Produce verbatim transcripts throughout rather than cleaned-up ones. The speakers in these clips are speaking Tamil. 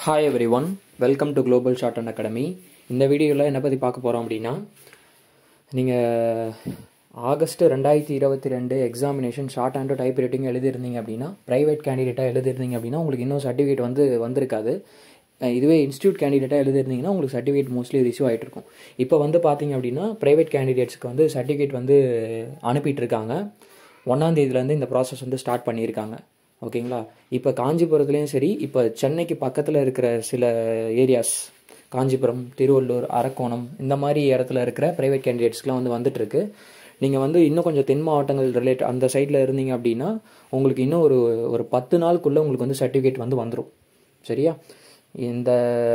Hi everyone, welcome to Global Shorthand Academy. இந்த வீடியோவில் என்ன பற்றி பார்க்க போகிறோம் அப்படின்னா, நீங்கள் ஆகஸ்ட் ரெண்டாயிரத்தி இருபத்தி ரெண்டு examination shorthand typewriting எழுதிருந்தீங்க அப்படின்னா, ப்ரைவேட் கேண்டிடேட்டாக எழுதிருந்தீங்க அப்படின்னா உங்களுக்கு இன்னும் சர்டிஃபிகேட் வந்து வந்திருக்காது. இதுவே இன்ஸ்டியூட் கேண்டிடேட்டாக எழுதிருந்தீங்கன்னா உங்களுக்கு சர்டிஃபிகேட் மோஸ்ட்லி ரிசீவ் ஆகிட்டு இருக்கும். இப்போ வந்து பார்த்தீங்க அப்படின்னா ப்ரைவேட் கேண்டிடேட்ஸ்க்கு வந்து சர்டிஃபிகேட் வந்து அனுப்பிட்டு இருக்காங்க. ஒன்றாம் தேதியிலேருந்து இந்த ப்ராசஸ் வந்து ஸ்டார்ட் பண்ணியிருக்காங்க. ஓகேங்களா? இப்போ காஞ்சிபுரத்துலேயும் சரி, இப்போ சென்னைக்கு பக்கத்தில் இருக்கிற சில ஏரியாஸ், காஞ்சிபுரம், திருவள்ளூர், அரக்கோணம், இந்த மாதிரி இடத்துல இருக்கிற ப்ரைவேட் கேண்டிடேட்ஸ்க்குலாம் வந்து வந்துட்டுருக்கு. நீங்கள் வந்து இன்னும் கொஞ்சம் தென் மாவட்டங்கள் ரிலேட் அந்த சைடில் இருந்தீங்க அப்படின்னா உங்களுக்கு இன்னும் ஒரு ஒரு பத்து நாளுக்குள்ளே உங்களுக்கு வந்து சர்டிஃபிகேட் வந்து வந்துடும். சரியா? இந்த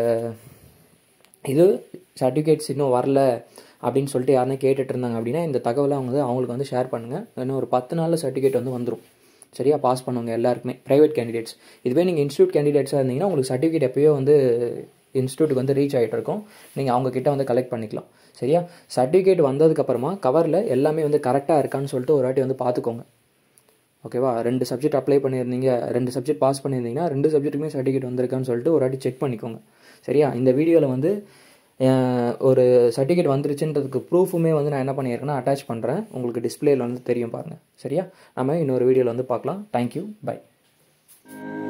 இது சர்டிஃபிகேட்ஸ் இன்னும் வரல அப்படின்னு சொல்லிட்டு யாருன்னா கேட்டுட்டு இருந்தாங்க அப்படின்னா இந்த தகவலை அவங்க வந்து அவங்களுக்கு வந்து ஷேர் பண்ணுங்கள். இன்னும் ஒரு பத்து நாளில் சர்டிஃபிகேட் வந்து வந்துடும். சரியா? பாஸ் பண்ணுவாங்க எல்லாருக்குமே, ப்ரைவேட் கேண்டிடேட்ஸ். இதுவே நீங்கள் இன்ஸ்டியூட் கேண்டிடேட்ஸாக இருந்தீங்கன்னா உங்களுக்கு சர்டிஃபிகேட் எப்போயோ வந்து இன்ஸ்டியூட்டுக்கு வந்து ரீச் ஆகிட்டு இருக்கும். நீங்கள் அவங்கக்கிட்ட வந்து கலெக்ட் பண்ணிக்கலாம். சரியா? சர்டிஃபிகேட் வந்ததுக்கப்புறமா கவரில் எல்லாமே வந்து கரெக்டாக இருக்கான்னு சொல்லிட்டு ஒரு வாட்டி வந்து பார்த்துக்கோங்க. ஓகேவா? ரெண்டு சப்ஜெக்ட் அப்ளை பண்ணியிருந்தீங்க, ரெண்டு சப்ஜெக்ட் பாஸ் பண்ணியிருந்தீங்கன்னா ரெண்டு சப்ஜெக்ட்டுக்குமே சர்டிஃபிகேட் வந்திருக்கான்னு சொல்லிட்டு ஒரு வாட்டி செக் பண்ணிக்கோங்க. சரியா? இந்த வீடியோவில் வந்து ஒரு சர்டிஃபிகேட் வந்துருச்சுன்றதுக்கு ப்ரூஃபுமே வந்து நான் என்ன பண்ணியிருக்கேன்னா அட்டாச் பண்ணுறேன். உங்களுக்கு டிஸ்பிளேயில் வந்து தெரியும் பாருங்கள். சரியா? நம்ம இன்னொரு வீடியோவில் வந்து பார்க்கலாம். Thank you, by.